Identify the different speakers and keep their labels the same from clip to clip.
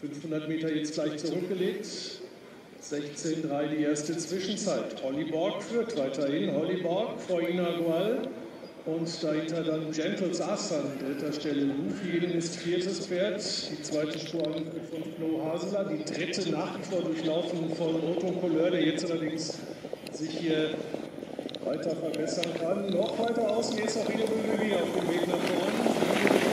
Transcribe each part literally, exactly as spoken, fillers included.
Speaker 1: fünfhundert Meter jetzt gleich zurückgelegt. sechzehn drei die erste Zwischenzeit. Holly Borg führt weiterhin. Holly Borg vor Ina Gual. Und dahinter dann Gentles Ass an dritter Stelle. Lufien ist viertes Pferd. Die zweite Spur von Flo Haseler. Die dritte nach wie vor durchlaufen von Otto Couleur, der jetzt allerdings sich hier weiter verbessern kann. Noch weiter außen jetzt noch wieder Bülgeli auf dem Weg nach vorne.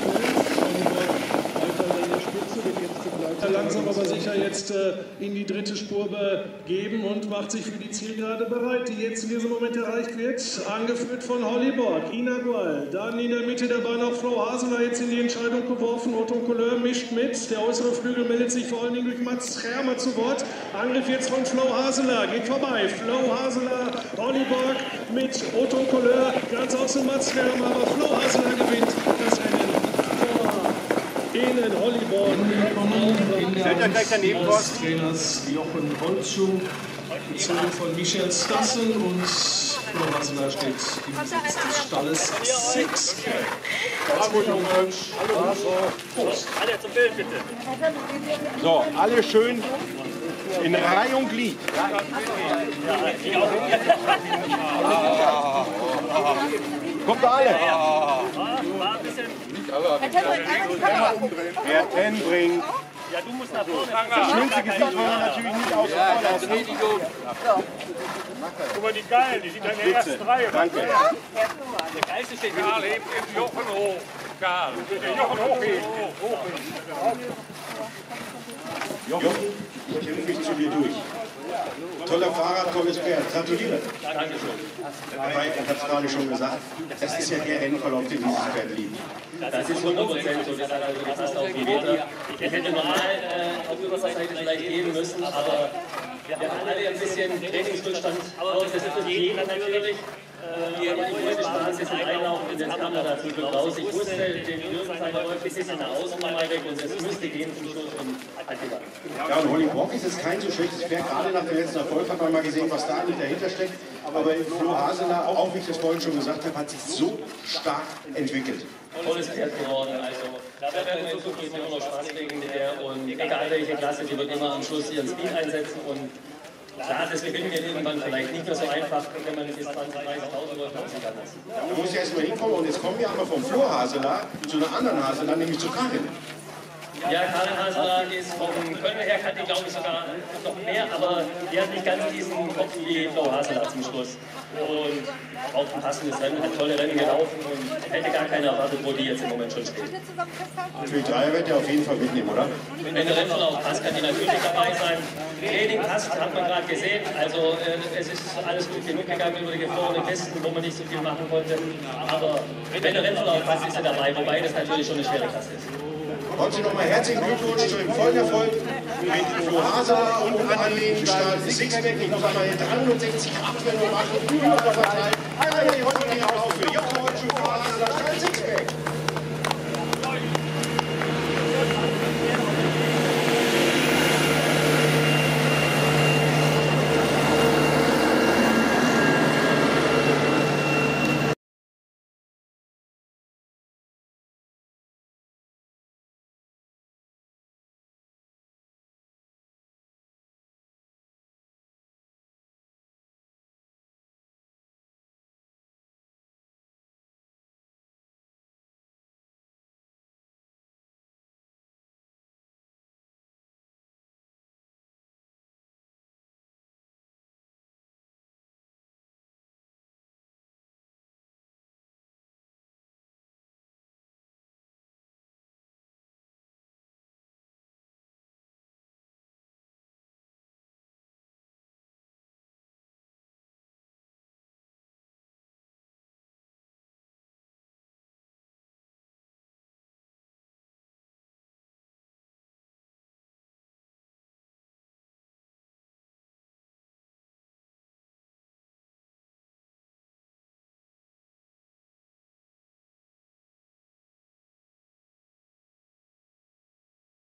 Speaker 1: Langsam aber sicher jetzt äh, in die dritte Spur begeben und macht sich für die Zielgerade bereit, die jetzt in diesem Moment erreicht wird. Angeführt von Holly Borg, Ina Gual, dann in der Mitte der Bahn auch Flo Haseler jetzt in die Entscheidung geworfen. Otto Couleur mischt mit, der äußere Flügel meldet sich vor allen Dingen durch Mats Schermer zu Wort. Angriff jetzt von Flo Haseler, geht vorbei. Flo Haseler, Holly Borg mit Otto Couleur, ganz außen Mats Schermer, aber Flo Haseler gewinnt das Rennen. Innen Holly Borg, in der Hand des Trainers Jochen Holtschuh, gezogen von Michel Stassen, und Flo Haseler steht im Besitz des Stalles Six. Prost.
Speaker 2: Alle zum Bild bitte.
Speaker 3: So, alle schön in Reihe und Glied. Kommt alle. Herr Tenbrink.
Speaker 2: Ja, du musst nach vorne.
Speaker 3: Das schönste Gesicht wollen wir natürlich nicht außen vor lassen.
Speaker 2: Guck mal, die Geilen, die sind in der ersten Reihe.
Speaker 3: Danke.
Speaker 2: Der Geilste steht Karl, hebt den Jochen hoch. Karl, den Jochen hochheben.
Speaker 3: Jochen, ich kämpfe mich zu dir durch. Toller Fahrer, tolles Pferd. Gratuliere.
Speaker 2: Dankeschön.
Speaker 3: Ich habe es gerade schon gesagt, es ist ja der Rennverlauf, den dieses Pferd liebt.
Speaker 4: Das ist hundert Prozent so, das hat also gepasst auf die Meter. Ich hätte normal äh, auf Überseite vielleicht gehen müssen, aber wir haben alle ein bisschen Trainingsrückstand. Aber das ist für jeden natürlich. Äh, aber ich wollte Spaß jetzt einlaufen und jetzt kam er dazu raus. Ich wusste, den Dürrenstein läuft ein bisschen an der Außenbahn weg und es müsste gehen zum Schluss und hat gewandt.
Speaker 3: Ja, und Holly Borg ist jetzt kein so schlechtes Pferd. Gerade nach dem letzten Erfolg hat man mal gesehen, was da nicht dahinter steckt. Aber Flo Haseler, auch wie ich das vorhin schon gesagt habe, hat sich so stark entwickelt.
Speaker 4: Tolles Pferd geworden, also da werden wir in Zukunft immer noch Spaß kriegen mit der, und egal welche Klasse, die wird immer am Schluss ihren Speed einsetzen, und klar, das Gewinnen wird irgendwann vielleicht nicht mehr so einfach, wenn man jetzt zwanzig, dreißigtausend läuft, dann sieht anders.
Speaker 3: Da muss ja erstmal hinkommen, und jetzt kommen wir aber vom Flo Haseler zu einer anderen Haseler, nämlich zu Karin.
Speaker 4: Ja, Karin Haseler ist vom Können her, kann die glaube ich sogar noch mehr, aber die hat nicht ganz diesen Kopf wie Flo Haseler zum Schluss. Und auch ein passendes Rennen, hat tolle Rennen gelaufen und hätte gar keine erwartet, wo die jetzt im Moment schon steht.
Speaker 3: Für die Dreier wird er auf jeden Fall mitnehmen, oder?
Speaker 4: Wenn der Rennverlauf passt, kann die natürlich dabei sein. Training passt, hat man gerade gesehen. Also äh, es ist alles gut genug gegangen über die gefrorenen Pisten, wo man nicht so viel machen konnte. Aber wenn der Rennverlauf passt, ist er dabei, wobei das natürlich schon eine schwere Klasse ist.
Speaker 3: Trotzdem nochmal herzlichen Glückwunsch zu dem vollen Erfolg mit Flo Haseler und an den Start Sixpack. Ich muss einmal dreihundertsechzig Abwehr nur machen, über verteilt. Einmal die Applaus für Jochen Holtschuh, Flo Haseler, Start Sixpack.